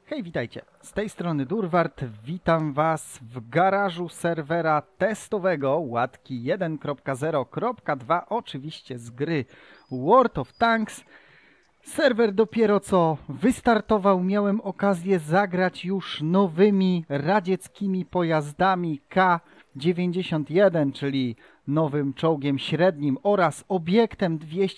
Hej, witajcie. Z tej strony Durward. Witam Was w garażu serwera testowego łatki 1.0.2, oczywiście z gry World of Tanks. Serwer dopiero co wystartował, miałem okazję zagrać już nowymi radzieckimi pojazdami K91, czyli nowym czołgiem średnim, oraz obiektem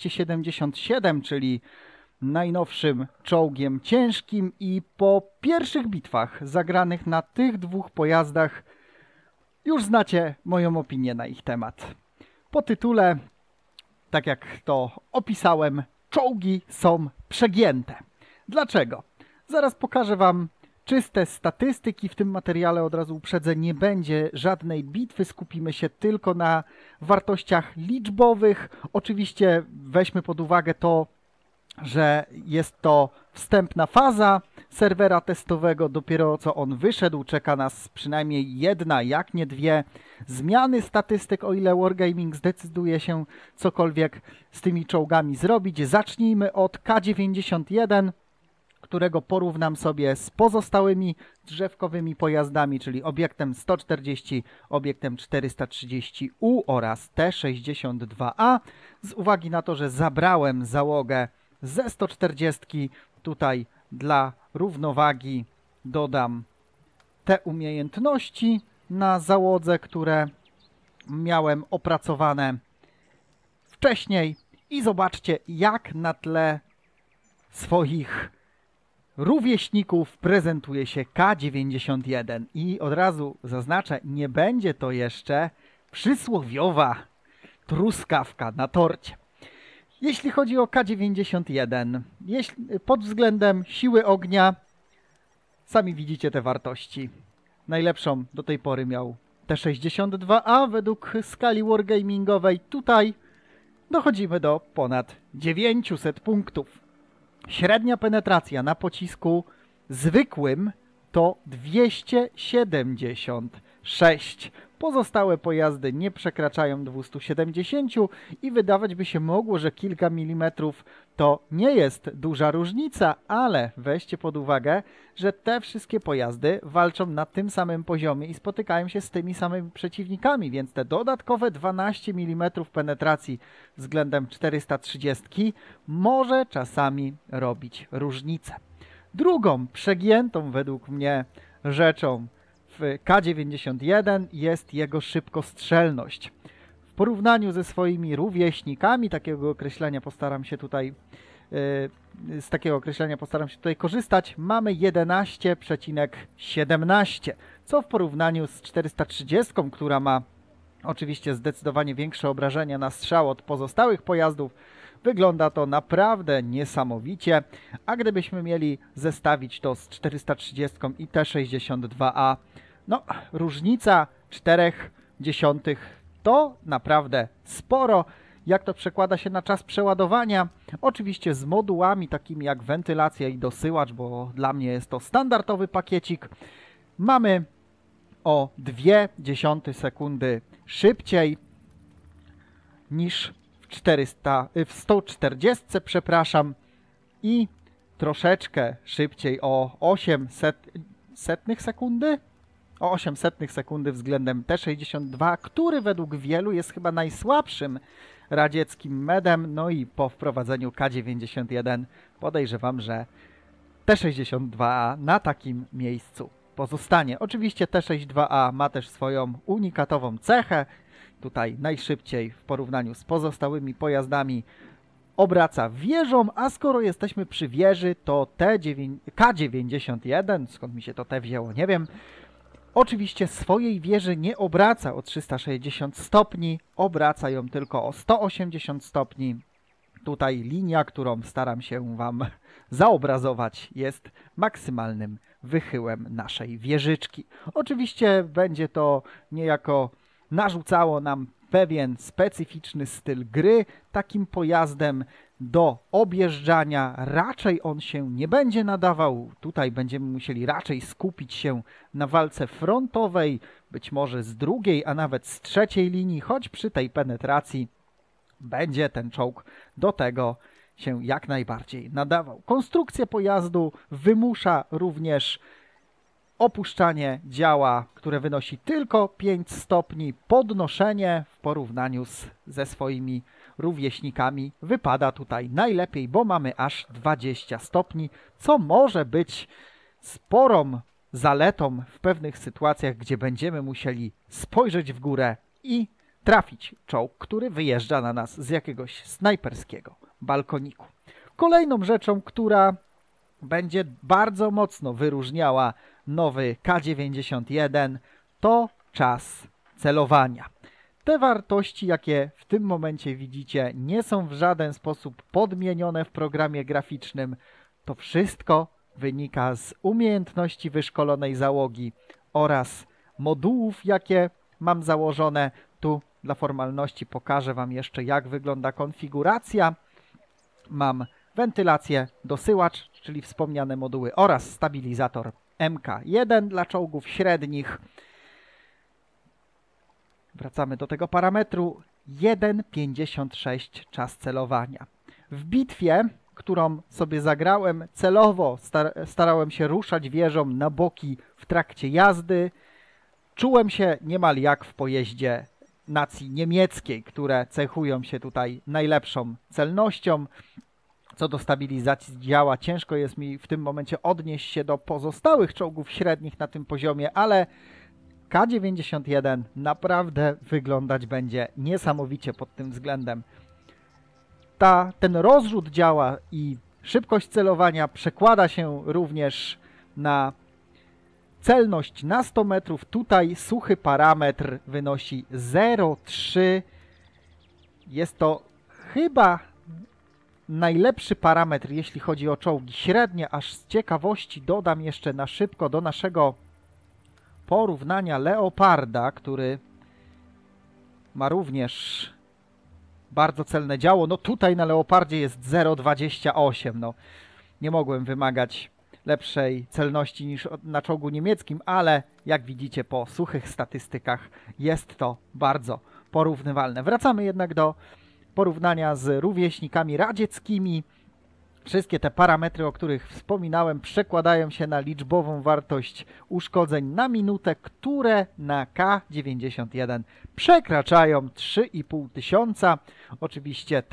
277, czyli najnowszym czołgiem ciężkim, i po pierwszych bitwach zagranych na tych dwóch pojazdach już znacie moją opinię na ich temat. Po tytule, tak jak to opisałem, czołgi są przegięte. Dlaczego? Zaraz pokażę Wam czyste statystyki. W tym materiale, od razu uprzedzę, nie będzie żadnej bitwy, skupimy się tylko na wartościach liczbowych. Oczywiście weźmy pod uwagę to, że jest to wstępna faza serwera testowego, dopiero co on wyszedł, czeka nas przynajmniej jedna, jak nie dwie zmiany statystyk, o ile Wargaming zdecyduje się cokolwiek z tymi czołgami zrobić. Zacznijmy od K91, którego porównam sobie z pozostałymi drzewkowymi pojazdami, czyli obiektem 140, obiektem 430U oraz T62A. Z uwagi na to, że zabrałem załogę ze 140, tutaj dla równowagi dodam te umiejętności na załodze, które miałem opracowane wcześniej, i zobaczcie, jak na tle swoich rówieśników prezentuje się K91. I od razu zaznaczę, nie będzie to jeszcze przysłowiowa truskawka na torcie. Jeśli chodzi o K91, pod względem siły ognia, sami widzicie te wartości. Najlepszą do tej pory miał T62A według skali wargamingowej. Tutaj dochodzimy do ponad 900 punktów. Średnia penetracja na pocisku zwykłym to 276. Pozostałe pojazdy nie przekraczają 270 i wydawać by się mogło, że kilka milimetrów to nie jest duża różnica, ale weźcie pod uwagę, że te wszystkie pojazdy walczą na tym samym poziomie i spotykają się z tymi samymi przeciwnikami, więc te dodatkowe 12 mm penetracji względem 430 może czasami robić różnicę. Drugą przegiętą według mnie rzeczą w K91 jest jego szybkostrzelność. W porównaniu ze swoimi rówieśnikami, z takiego określenia postaram się tutaj korzystać, mamy 11,17, co w porównaniu z 430, która ma oczywiście zdecydowanie większe obrażenia na strzał od pozostałych pojazdów, wygląda to naprawdę niesamowicie, a gdybyśmy mieli zestawić to z 430 i T62A, no różnica 0,4 to naprawdę sporo. Jak to przekłada się na czas przeładowania? Oczywiście z modułami takimi jak wentylacja i dosyłacz, bo dla mnie jest to standardowy pakiecik, mamy o 0,2 sekundy szybciej niż w 140, przepraszam, i troszeczkę szybciej o 800 sekundy? O 800 sekundy względem T62, który według wielu jest chyba najsłabszym radzieckim medem. No i po wprowadzeniu K91 podejrzewam, że T62A na takim miejscu pozostanie. Oczywiście T62A ma też swoją unikatową cechę. Tutaj najszybciej w porównaniu z pozostałymi pojazdami obraca wieżą, a skoro jesteśmy przy wieży, to K91, skąd mi się to T wzięło, nie wiem, oczywiście swojej wieży nie obraca o 360 stopni, obraca ją tylko o 180 stopni. Tutaj linia, którą staram się Wam zaobrazować, jest maksymalnym wychyłem naszej wieżyczki. Oczywiście będzie to niejako narzucało nam pewien specyficzny styl gry. Takim pojazdem do objeżdżania raczej on się nie będzie nadawał. Tutaj będziemy musieli raczej skupić się na walce frontowej, być może z drugiej, a nawet z trzeciej linii, choć przy tej penetracji będzie ten czołg do tego się jak najbardziej nadawał. Konstrukcja pojazdu wymusza również opuszczanie działa, które wynosi tylko 5 stopni. Podnoszenie w porównaniu ze swoimi rówieśnikami wypada tutaj najlepiej, bo mamy aż 20 stopni, co może być sporą zaletą w pewnych sytuacjach, gdzie będziemy musieli spojrzeć w górę i trafić czołg, który wyjeżdża na nas z jakiegoś snajperskiego balkoniku. Kolejną rzeczą, która będzie bardzo mocno wyróżniała nowy K91, to czas celowania. Te wartości, jakie w tym momencie widzicie, nie są w żaden sposób podmienione w programie graficznym. To wszystko wynika z umiejętności wyszkolonej załogi oraz modułów, jakie mam założone. Tu dla formalności pokażę Wam jeszcze, jak wygląda konfiguracja. Mam wentylację, dosyłacz, czyli wspomniane moduły, oraz stabilizator MK1 dla czołgów średnich. Wracamy do tego parametru. 1,56 czas celowania. W bitwie, którą sobie zagrałem, celowo starałem się ruszać wieżą na boki w trakcie jazdy. Czułem się niemal jak w pojeździe nacji niemieckiej, które cechują się tutaj najlepszą celnością. Co do stabilizacji działa, ciężko jest mi w tym momencie odnieść się do pozostałych czołgów średnich na tym poziomie, ale K91 naprawdę wyglądać będzie niesamowicie pod tym względem. Ten rozrzut działa i szybkość celowania przekłada się również na celność na 100 metrów. Tutaj suchy parametr wynosi 0,3. Jest to chyba najlepszy parametr, jeśli chodzi o czołgi średnie. Aż z ciekawości dodam jeszcze na szybko do naszego porównania Leoparda, który ma również bardzo celne działo. No tutaj na Leopardzie jest 0,28. No, nie mogłem wymagać lepszej celności niż na czołgu niemieckim, ale jak widzicie po suchych statystykach jest to bardzo porównywalne. Wracamy jednak do porównania z rówieśnikami radzieckimi. Wszystkie te parametry, o których wspominałem, przekładają się na liczbową wartość uszkodzeń na minutę, które na K91 przekraczają 3,5 tysiąca. Oczywiście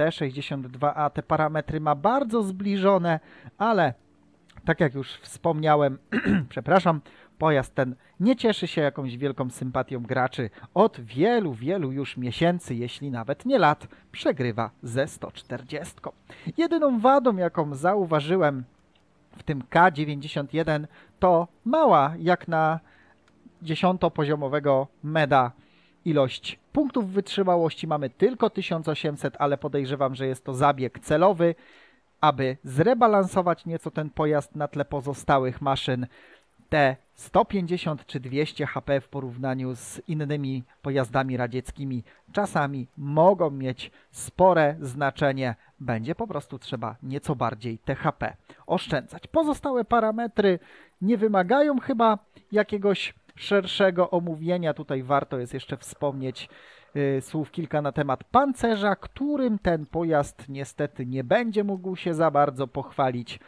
T62A te parametry ma bardzo zbliżone, ale tak jak już wspomniałem, przepraszam, pojazd ten nie cieszy się jakąś wielką sympatią graczy. Od wielu już miesięcy, jeśli nawet nie lat, przegrywa ze 140. Jedyną wadą, jaką zauważyłem w tym K91, to mała, jak na 10-poziomowego meda, ilość punktów wytrzymałości. Mamy tylko 1800, ale podejrzewam, że jest to zabieg celowy, aby zrebalansować nieco ten pojazd na tle pozostałych maszyn. Te 150 czy 200 HP w porównaniu z innymi pojazdami radzieckimi czasami mogą mieć spore znaczenie. Będzie po prostu trzeba nieco bardziej te HP oszczędzać. Pozostałe parametry nie wymagają chyba jakiegoś szerszego omówienia. Tutaj warto jest jeszcze wspomnieć słów kilka na temat pancerza, którym ten pojazd niestety nie będzie mógł się za bardzo pochwalić.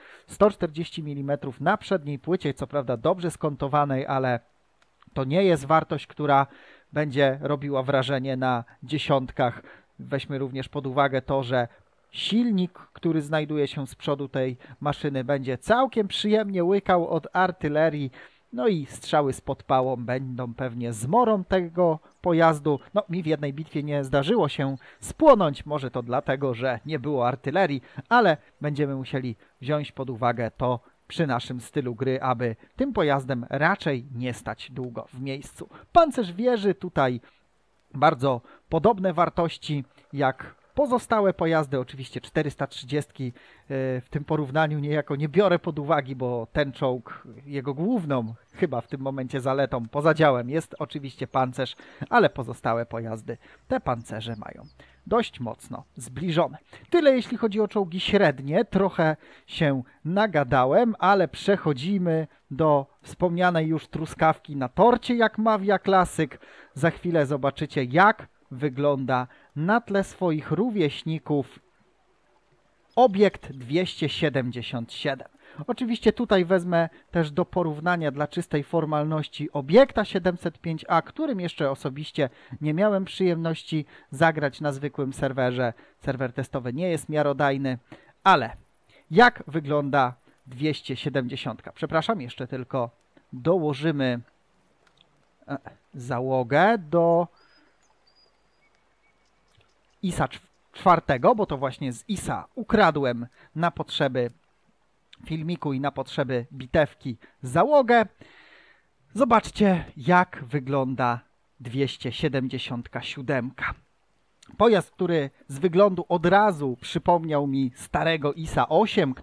140 mm na przedniej płycie, co prawda dobrze skontowanej, ale to nie jest wartość, która będzie robiła wrażenie na dziesiątkach. Weźmy również pod uwagę to, że silnik, który znajduje się z przodu tej maszyny, będzie całkiem przyjemnie łykał od artylerii. No i strzały z podpałą będą pewnie zmorą tego pojazdu. No, mi w jednej bitwie nie zdarzyło się spłonąć, może to dlatego, że nie było artylerii, ale będziemy musieli wziąć pod uwagę to przy naszym stylu gry, aby tym pojazdem raczej nie stać długo w miejscu. Pancerz wieży, tutaj bardzo podobne wartości jak pozostałe pojazdy. Oczywiście 430 w tym porównaniu niejako nie biorę pod uwagę, bo ten czołg, jego główną chyba w tym momencie zaletą poza działem jest oczywiście pancerz, ale pozostałe pojazdy te pancerze mają dość mocno zbliżone. Tyle jeśli chodzi o czołgi średnie. Trochę się nagadałem, ale przechodzimy do wspomnianej już truskawki na torcie, jak mawia klasyk. Za chwilę zobaczycie, jak wygląda na tle swoich rówieśników obiekt 277. Oczywiście tutaj wezmę też do porównania dla czystej formalności obiekta 705A, którym jeszcze osobiście nie miałem przyjemności zagrać na zwykłym serwerze. Serwer testowy nie jest miarodajny, ale jak wygląda 270? Przepraszam, jeszcze tylko dołożymy załogę do ISA 4, bo to właśnie z ISA ukradłem na potrzeby filmiku i na potrzeby bitewki załogę. Zobaczcie, jak wygląda 277. Pojazd, który z wyglądu od razu przypomniał mi starego ISA 8,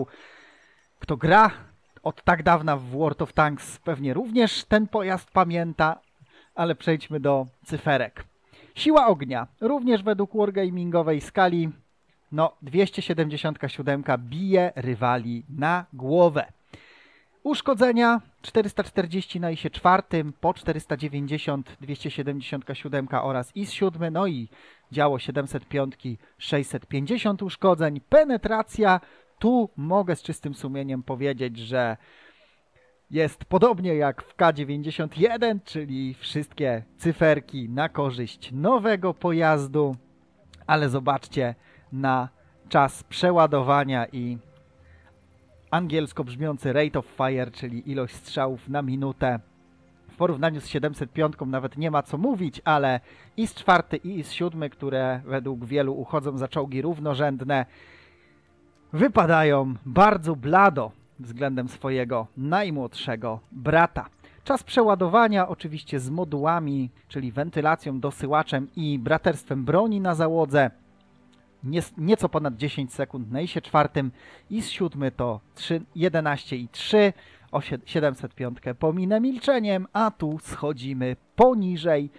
kto gra od tak dawna w World of Tanks, pewnie również ten pojazd pamięta, ale przejdźmy do cyferek. Siła ognia, również według wargamingowej skali, no 277 bije rywali na głowę. Uszkodzenia 440 na ISie 4, po 490 277 oraz IS 7, no i działo 705 650 uszkodzeń. Penetracja, tu mogę z czystym sumieniem powiedzieć, że jest podobnie jak w K91, czyli wszystkie cyferki na korzyść nowego pojazdu, ale zobaczcie na czas przeładowania i angielsko brzmiący rate of fire, czyli ilość strzałów na minutę. W porównaniu z 705 nawet nie ma co mówić, ale IS 4 i IS 7, które według wielu uchodzą za czołgi równorzędne, wypadają bardzo blado względem swojego najmłodszego brata. Czas przeładowania oczywiście z modułami, czyli wentylacją, dosyłaczem i braterstwem broni na załodze. Nieco ponad 10 sekund na ISie 4, IS 7 to 11,3, o 705 pominę milczeniem, a tu schodzimy poniżej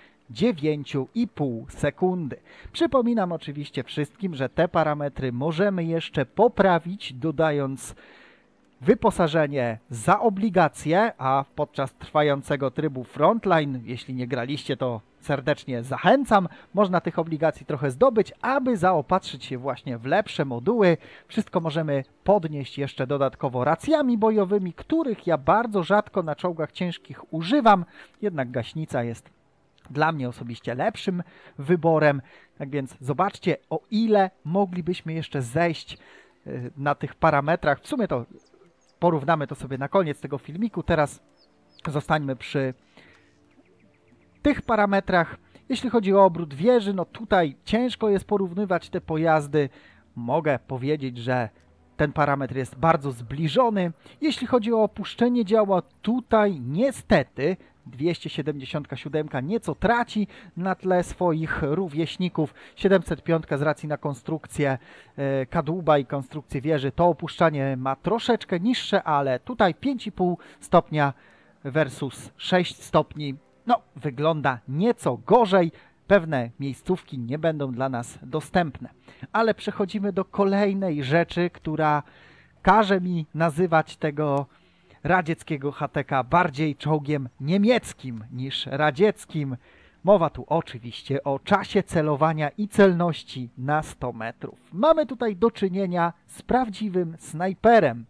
9,5 sekundy. Przypominam oczywiście wszystkim, że te parametry możemy jeszcze poprawić, dodając wyposażenie za obligacje, a podczas trwającego trybu Frontline, jeśli nie graliście, to serdecznie zachęcam, można tych obligacji trochę zdobyć, aby zaopatrzyć się właśnie w lepsze moduły. Wszystko możemy podnieść jeszcze dodatkowo racjami bojowymi, których ja bardzo rzadko na czołgach ciężkich używam, jednak gaśnica jest dla mnie osobiście lepszym wyborem. Tak więc zobaczcie, o ile moglibyśmy jeszcze zejść na tych parametrach. W sumie to porównamy to sobie na koniec tego filmiku. Teraz zostańmy przy tych parametrach. Jeśli chodzi o obrót wieży, no tutaj ciężko jest porównywać te pojazdy. Mogę powiedzieć, że ten parametr jest bardzo zbliżony. Jeśli chodzi o opuszczenie działa, tutaj niestety 277 nieco traci na tle swoich rówieśników. 705 z racji na konstrukcję kadłuba i konstrukcję wieży, to opuszczanie ma troszeczkę niższe, ale tutaj 5,5 stopnia versus 6 stopni. No, wygląda nieco gorzej. Pewne miejscówki nie będą dla nas dostępne. Ale przechodzimy do kolejnej rzeczy, która każe mi nazywać tego radzieckiego HTK bardziej czołgiem niemieckim niż radzieckim. Mowa tu oczywiście o czasie celowania i celności na 100 metrów. Mamy tutaj do czynienia z prawdziwym snajperem.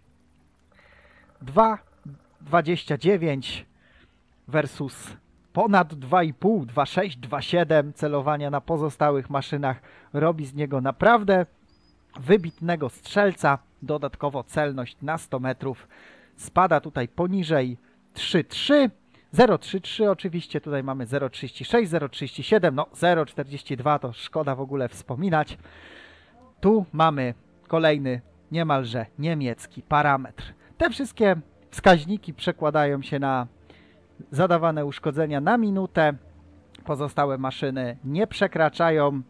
2,29 versus ponad 2,5, 2,6, 2,7 celowania na pozostałych maszynach robi z niego naprawdę wybitnego strzelca. Dodatkowo celność na 100 metrów spada tutaj poniżej 3,3. 0,33 oczywiście, tutaj mamy 0,36, 0,37, no 0,42 to szkoda w ogóle wspominać. Tu mamy kolejny niemalże niemiecki parametr. Te wszystkie wskaźniki przekładają się na zadawane uszkodzenia na minutę. Pozostałe maszyny nie przekraczają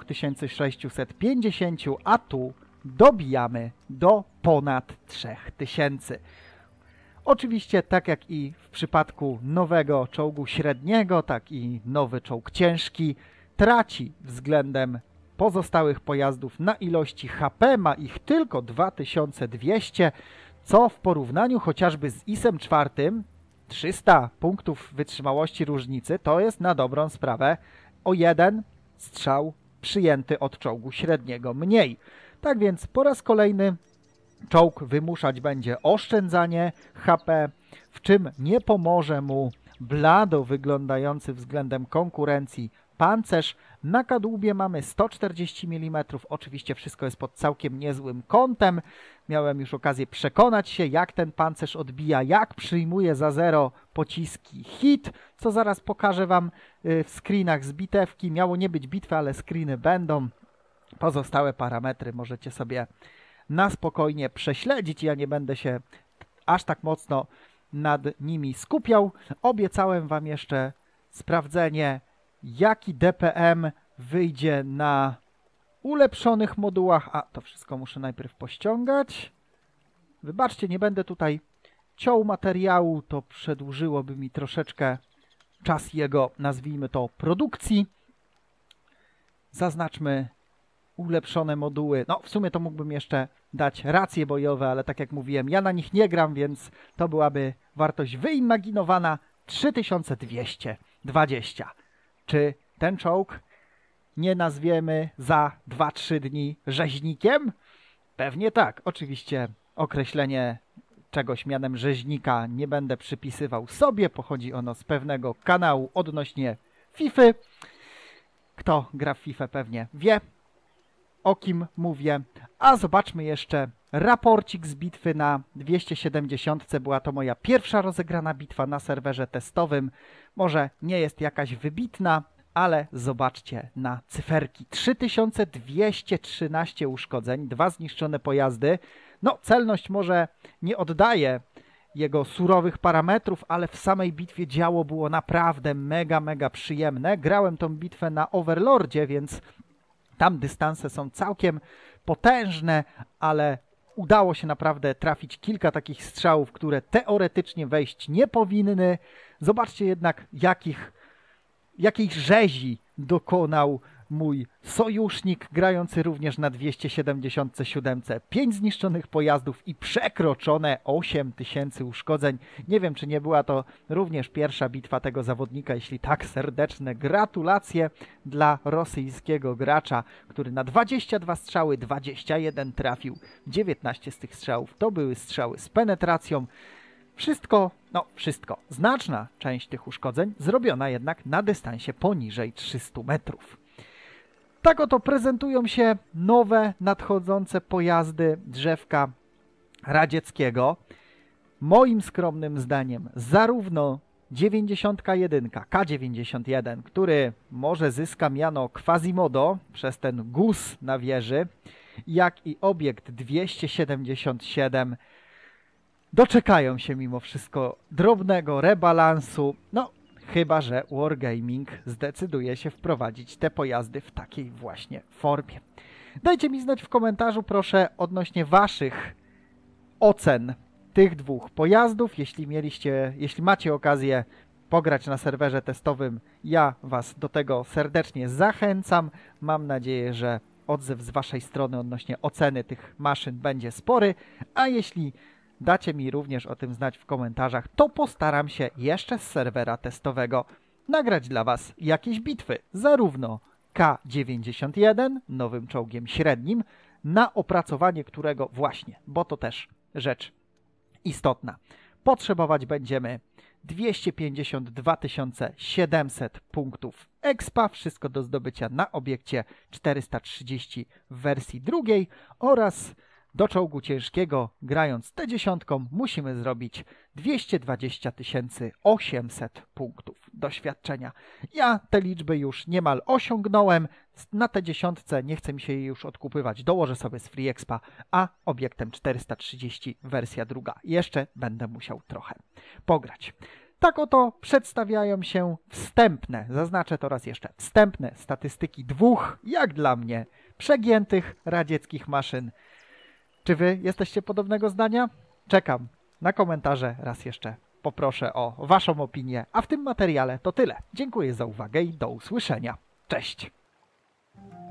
2650, a tu dobijamy do ponad 3000. Oczywiście, tak jak i w przypadku nowego czołgu średniego, tak i nowy czołg ciężki traci względem pozostałych pojazdów na ilości HP, ma ich tylko 2200, co w porównaniu chociażby z IS-em 4, 300 punktów wytrzymałości różnicy, to jest na dobrą sprawę o jeden strzał przyjęty od czołgu średniego mniej. Tak więc po raz kolejny czołg wymuszać będzie oszczędzanie HP, w czym nie pomoże mu blado wyglądający względem konkurencji pancerz. Na kadłubie mamy 140 mm, oczywiście wszystko jest pod całkiem niezłym kątem. Miałem już okazję przekonać się, jak ten pancerz odbija, jak przyjmuje za zero pociski hit, co zaraz pokażę Wam w screenach z bitewki. Miało nie być bitwy, ale screeny będą. Pozostałe parametry możecie sobie na spokojnie prześledzić. Ja nie będę się aż tak mocno nad nimi skupiał. Obiecałem Wam jeszcze sprawdzenie, jaki DPM wyjdzie na ulepszonych modułach. A, to wszystko muszę najpierw pościągać. Wybaczcie, nie będę tutaj ciął materiału, to przedłużyłoby mi troszeczkę czas jego, nazwijmy to, produkcji. Zaznaczmy ulepszone moduły. No, w sumie to mógłbym jeszcze dać racje bojowe, ale tak jak mówiłem, ja na nich nie gram, więc to byłaby wartość wyimaginowana 3220. Czy ten czołg nie nazwiemy za 2-3 dni rzeźnikiem? Pewnie tak. Oczywiście określenie czegoś mianem rzeźnika nie będę przypisywał sobie. Pochodzi ono z pewnego kanału odnośnie Fify. Kto gra w Fifę pewnie wie, o kim mówię. A zobaczmy jeszcze raporcik z bitwy na 270. Była to moja pierwsza rozegrana bitwa na serwerze testowym. Może nie jest jakaś wybitna, ale zobaczcie na cyferki. 3213 uszkodzeń, 2 zniszczone pojazdy. No, celność może nie oddaje jego surowych parametrów, ale w samej bitwie działo było naprawdę mega przyjemne. Grałem tą bitwę na Overlordzie, więc tam dystanse są całkiem potężne, ale udało się naprawdę trafić kilka takich strzałów, które teoretycznie wejść nie powinny. Zobaczcie jednak, jakiej rzezi dokonał mój sojusznik, grający również na 277. 5 zniszczonych pojazdów i przekroczone 8000 uszkodzeń. Nie wiem, czy nie była to również pierwsza bitwa tego zawodnika. Jeśli tak, serdeczne gratulacje dla rosyjskiego gracza, który na 22 strzały 21 trafił. 19 z tych strzałów to były strzały z penetracją. Wszystko, znaczna część tych uszkodzeń zrobiona jednak na dystansie poniżej 300 metrów. Tak oto prezentują się nowe, nadchodzące pojazdy drzewka radzieckiego. Moim skromnym zdaniem zarówno 91, K91, który może zyska miano Quasimodo przez ten guz na wieży, jak i obiekt 277 doczekają się mimo wszystko drobnego rebalansu, no chyba że Wargaming zdecyduje się wprowadzić te pojazdy w takiej właśnie formie. Dajcie mi znać w komentarzu proszę odnośnie waszych ocen tych dwóch pojazdów. Jeśli macie okazję pograć na serwerze testowym, ja was do tego serdecznie zachęcam. Mam nadzieję, że odzew z waszej strony odnośnie oceny tych maszyn będzie spory, a jeśli dacie mi również o tym znać w komentarzach, to postaram się jeszcze z serwera testowego nagrać dla was jakieś bitwy, zarówno K91, nowym czołgiem średnim, na opracowanie którego właśnie, bo to też rzecz istotna, potrzebować będziemy 252 700 punktów expa, wszystko do zdobycia na obiekcie 430 w wersji drugiej, oraz do czołgu ciężkiego, grając T10, musimy zrobić 220 800 punktów doświadczenia. Ja te liczby już niemal osiągnąłem. Na T10 nie chce mi się jej już odkupywać. Dołożę sobie z Free Expa, a obiektem 430 wersja druga. Jeszcze będę musiał trochę pograć. Tak oto przedstawiają się wstępne, zaznaczę to raz jeszcze, wstępne statystyki dwóch, jak dla mnie, przegiętych radzieckich maszyn. Czy wy jesteście podobnego zdania? Czekam na komentarze. Raz jeszcze poproszę o waszą opinię. A w tym materiale to tyle. Dziękuję za uwagę i do usłyszenia. Cześć!